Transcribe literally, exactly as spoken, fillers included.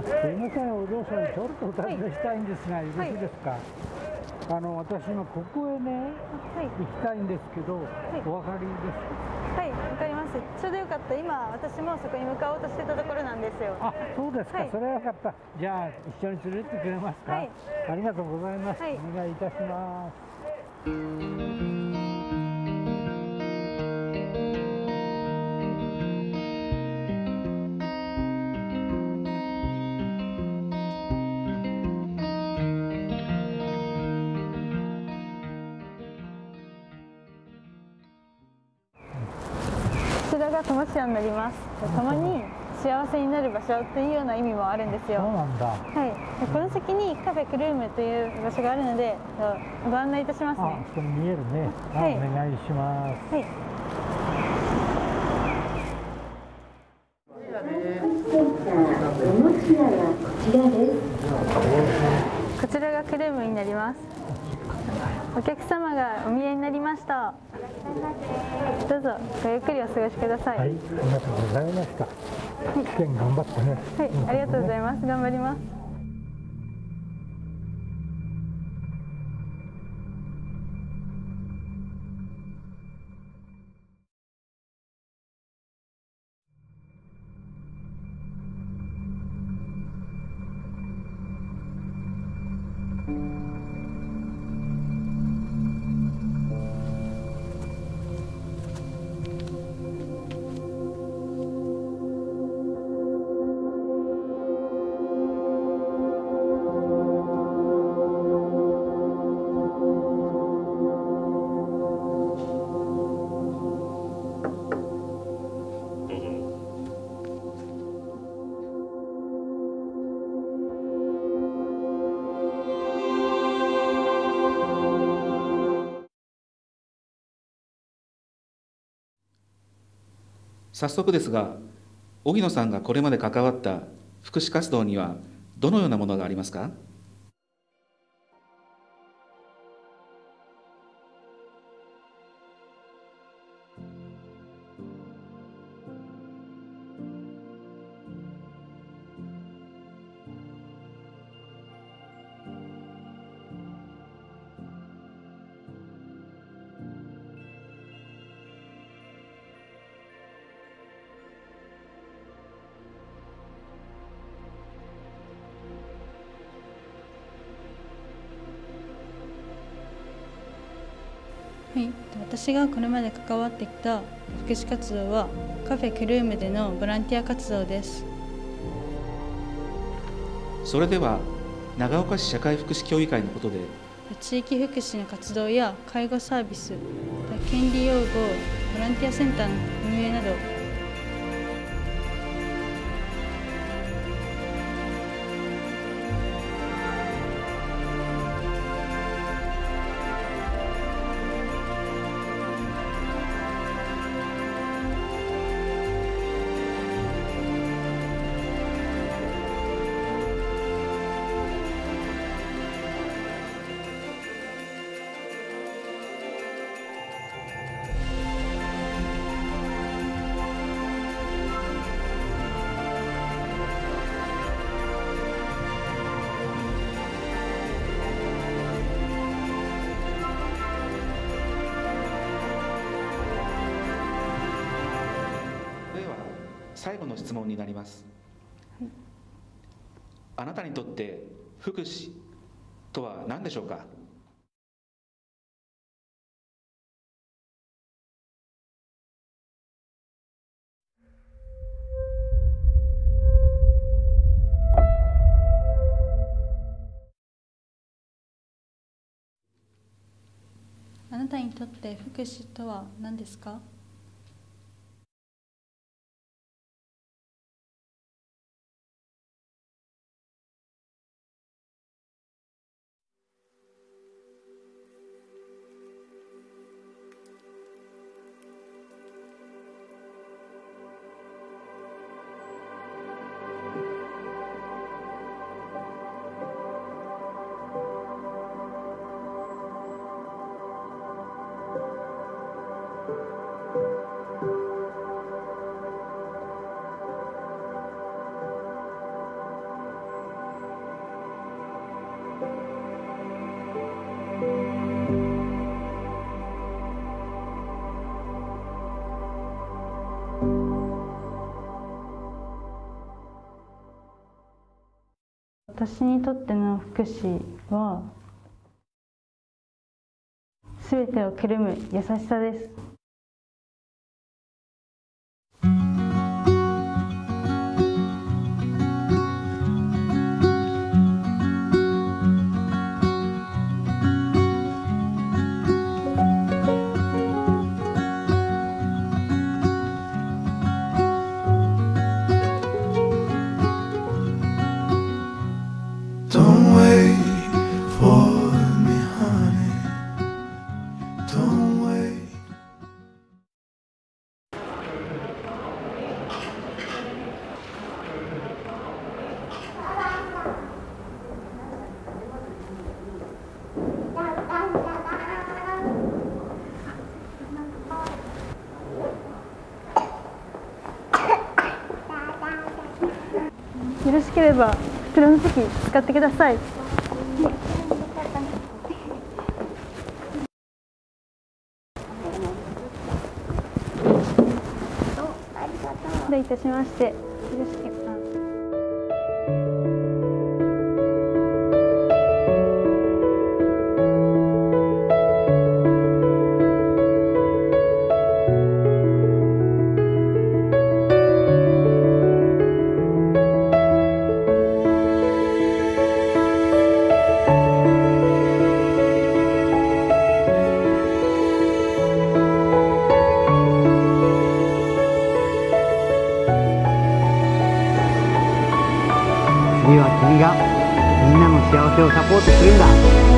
あ、すいません、お嬢さん、ちょっとお尋ねしたいんですが、よろしいですか。あの、私今ここへね、 はい、 行きたいんですけど、 はい、 お分かりですか。 はい、わかります。ちょうどよかった。今、私もそこに向かおうとしてたところなんですよ。 あ、そうですか。 はい、 それはよかった。じゃあ、一緒に連れてってくれますか。 はい、 ありがとうございます。 はい、 お願いいたします。 こちらが友シアになります。共に幸せになる場所というような意味もあるんですよ。 そうなんだ。 はい。でこの先にカフェクルームという場所があるので、ご案内いたしますね。 あ、そこに見えるね。 はい、 お願いします。 はい。こちらがクルームになります。お客様がお見えになりました。どうぞごゆっくりお過ごしください。 はい、ありがとうございました。試験頑張ってね。 はい、ありがとうございます。頑張ります。 早速ですが、荻野さんがこれまで関わった福祉活動にはどのようなものがありますか？ はい、私がこれまで関わってきた福祉活動はカフェクルームでのボランティア活動です。 それでは長岡市社会福祉協議会のことで地域福祉の活動や介護サービス、権利擁護、ボランティアセンターの運営など最後の質問になります。はい、あなたにとって福祉とは何でしょうか？ あなたにとって福祉とは何ですか？ 私にとっての福祉は、すべてをくるむ優しさです。 Don't wait for me, honey. Don't wait. よろしければこちらの席使ってください。どういたしまして。よろしければ。 次は君がみんなの幸せをサポートするんだ。